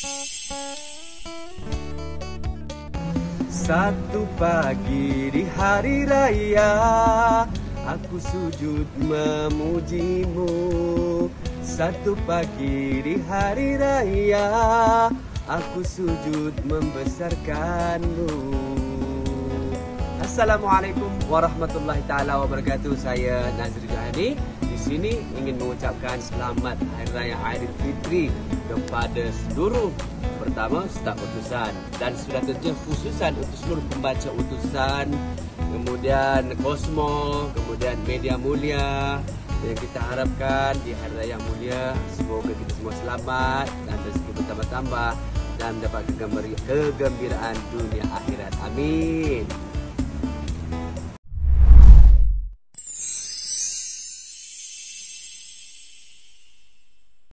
Satu pagi di hari raya, aku sujud memujimu. Satu pagi di hari raya, aku sujud membesarkanmu. Assalamualaikum warahmatullahi taala wabarakatuh. Saya Nazri Johani. Di sini ingin mengucapkan selamat Hari Raya Aidilfitri kepada seluruh, pertama staf utusan, dan sudah tentunya khususan untuk seluruh pembaca utusan, kemudian Kosmo, kemudian media mulia. Yang kita harapkan di Hari Raya mulia, semoga kita semua selamat dan rezeki bertambah-tambah dan mendapat kegembiraan dunia akhirat. Amin.